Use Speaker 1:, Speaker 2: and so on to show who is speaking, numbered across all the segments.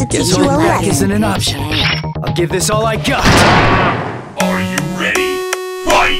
Speaker 1: to teach
Speaker 2: Guess
Speaker 1: you a
Speaker 2: holding back
Speaker 1: lesson.
Speaker 2: isn't an option. I'll give this all I got.
Speaker 3: Are you ready? Fight!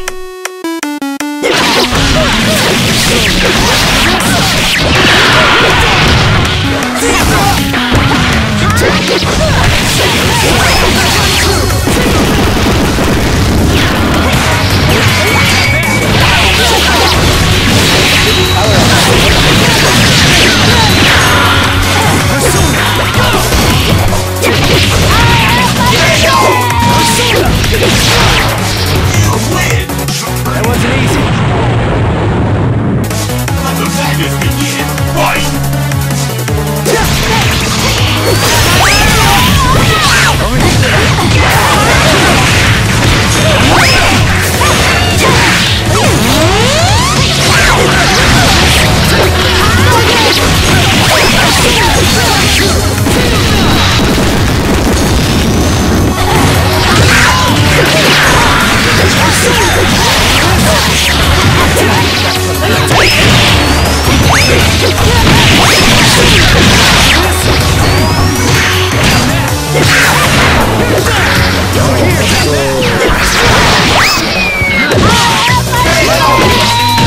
Speaker 2: That wasn't easy.
Speaker 3: Let the madness begin! Fight!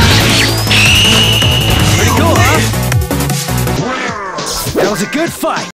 Speaker 2: Pretty cool, huh? That was a good fight.